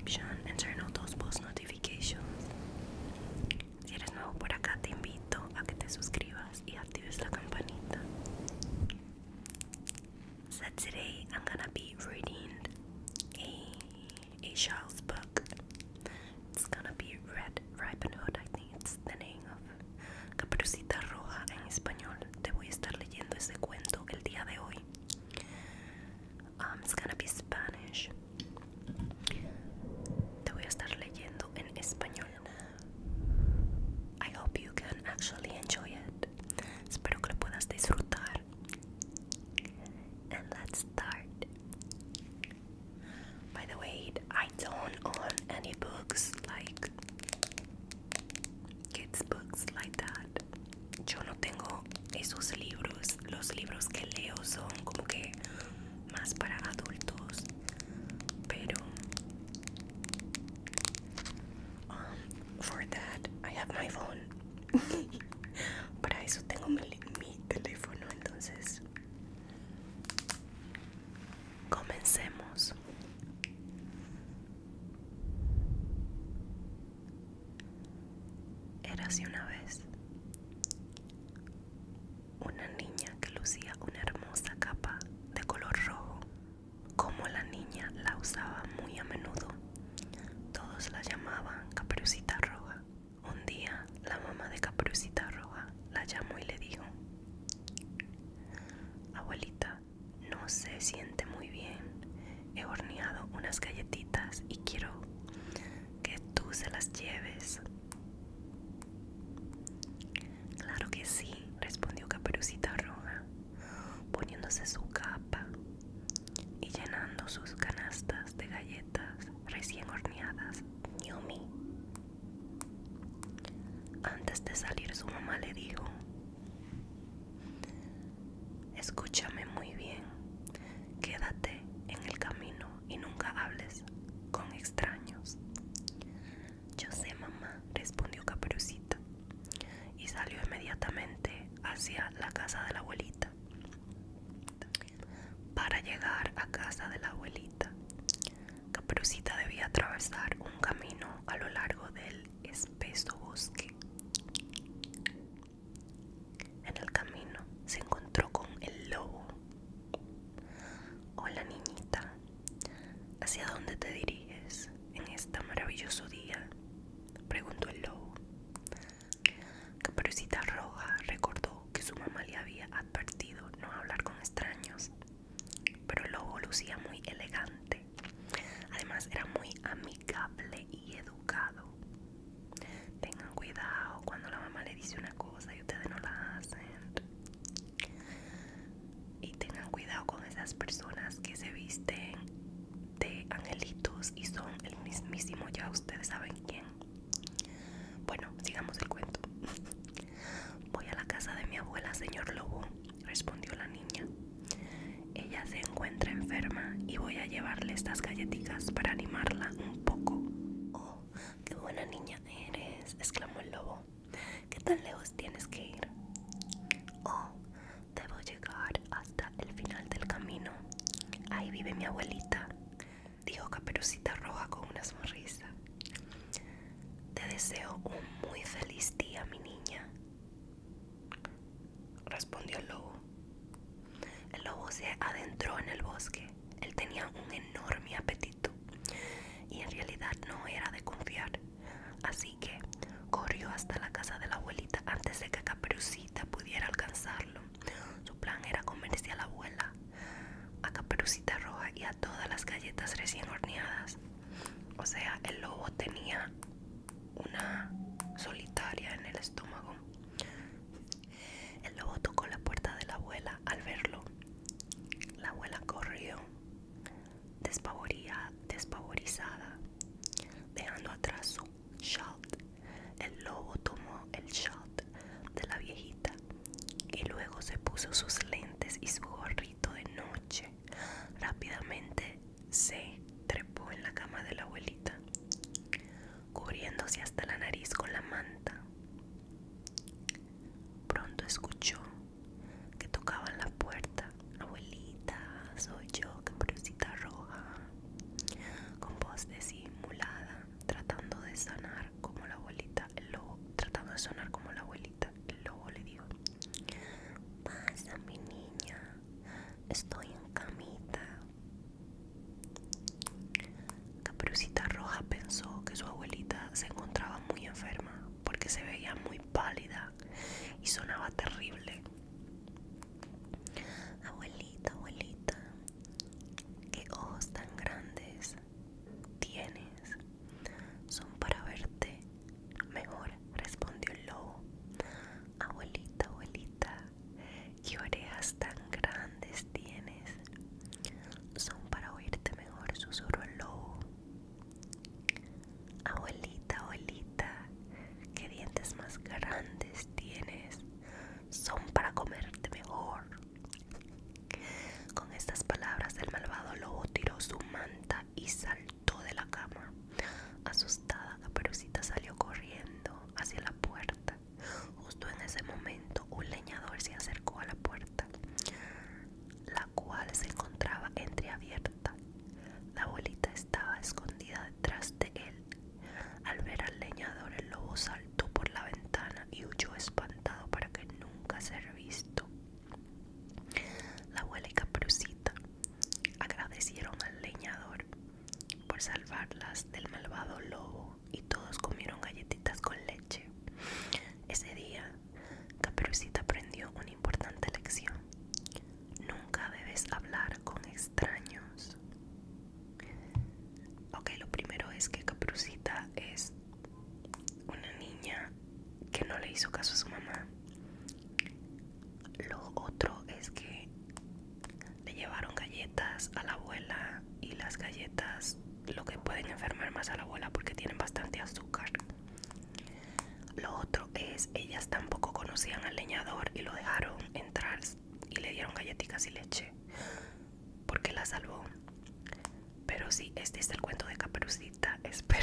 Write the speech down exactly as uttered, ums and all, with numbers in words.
subscription and turn on those post notifications. Si eres nuevo por acá, te invito a que te suscribas y actives la campanita. So today I'm gonna be reading a, a child's book. It's gonna be Red Riding Hood, I think it's the name of. Caperucita Roja en español. Te voy a estar leyendo ese cuento el día de hoy. Um, it's gonna be Spanish. Te voy a estar leyendo en español. I hope you can actually enjoy it. Espero que lo puedas disfrutar. And let's start. By the way, I don't own any books like kids books like that. Yo no tengo esos libros. Los libros que leo son como que más para adultos. Pero um, for that I have my phone. Para eso tengo mi, mi teléfono. Entonces comencemos. Érase una vez una niña que lucía una hermosa capa de color rojo. Como la niña la usaba muy a menudo, todos la llamaban Caperucita Roja. Un día, la mamá de Caperucita Roja la llamó y le dijo: abuelita, no se siente muy bien. He horneado unas galletitas y quiero que tú se las lleves. Claro que sí, respondió Caperucita Roja, poniéndose su capa y llenando sus canastas de galletas recién horneadas. Yummy. Antes de salir, su mamá le dijo: escúchame muy bien, quédate en el camino y nunca hables con extraños. Yo sé, mamá, respondió Caperucita, y salió inmediatamente hacia la casa de la abuelita. Para llegar a casa de la abuelita, Caperucita debía atravesar un camino a lo largo del espeso bosque. En el camino se encontró con el lobo. Hola, niñita, ¿hacia dónde te diriges en este maravilloso día?, preguntó el lobo. Caperucita Roja recordó que su mamá le había advertido no hablar con extraños, pero el lobo lucía muy elegante. Además, era muy amigable y educado. Tengan cuidado cuando la mamá le dice una cosa y ustedes no la hacen. Y tengan cuidado con esas personas que se visten de angelitos y son el mismísimo, ya ustedes saben quién. Bueno, sigamos el cuento. Voy a la casa de mi abuela, señor Lobo, respondió la niña. Ella se encuentra enferma y voy a llevarle estas galletitas para animarla un poco. Oh, qué buena niña eres, exclamó el lobo. ¿Qué tan lejos tienes que ir? Oh, debo llegar hasta el final del camino. Ahí vive mi abuelita, dijo Caperucita Roja con una sonrisa. Te deseo un muy feliz día, mi niña, respondió el lobo. El lobo se adentró en el bosque. Él tenía un enorme apetito y en realidad no era de confiar, así que corrió hasta la casa de la abuelita antes de que Caperucita pudiera alcanzarlo. Su plan era comerse a la abuela, a Caperucita Roja y a todas las galletas recién horneadas. O sea, el lobo tenía una solitaria en el estómago. El lobo tocó la puerta de la abuela. Al verlo, la abuela corrió pálida y sonaba terrible. Abuelita, abuelita, qué ojos tan grandes tienes, son para verte mejor, respondió el lobo. Abuelita, abuelita, qué orejas tan grandes tienes, son para oírte mejor, susurró el lobo. Abuelita, abuelita, qué dientes más grandes tienes, son para comerte mejor. Con estas palabras el malvado lobo tiró su manta y saltó de la cama. Asustada, Caperucita salió corriendo hacia la puerta. Justo en ese momento un leñador se acercó a la puerta, la cual se encontraba entreabierta. La abuelita estaba escondida detrás de él. Al ver al leñador, el lobo saltó por la ventana y huyó espantado para que nunca ser visto. La abuela y Caperucita agradecieron al leñador por salvarlas del malvado lobo y todos comieron galletitas con leche. Ese día, Caperucita aprendió una importante lección. Nunca debes hablar con extraños. Ok, lo primero es que Caperucita es una niña que no le hizo caso a su mamá. Lo otro es que le llevaron galletas a la abuela y las galletas lo que pueden enfermar más a la abuela porque tienen bastante azúcar. Lo otro es, ellas tampoco conocían al leñador y lo dejaron entrar y le dieron galletitas y leche porque la salvó. Pero sí, este es el cuento de Caperucita. Espero